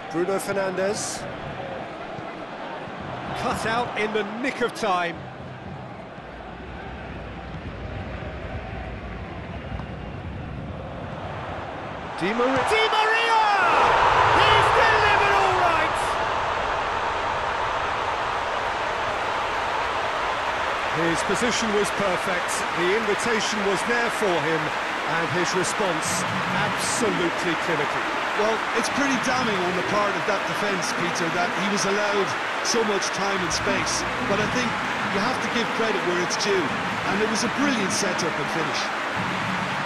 Bruno Fernandes. Cut out in the nick of time. Di Maria! Di Maria! He's delivered all right! His position was perfect, the invitation was there for him, and his response absolutely clinical. Well, it's pretty damning on the part of that defence, Peter, that he was allowed so much time and space. But I think you have to give credit where it's due, and it was a brilliant setup and finish.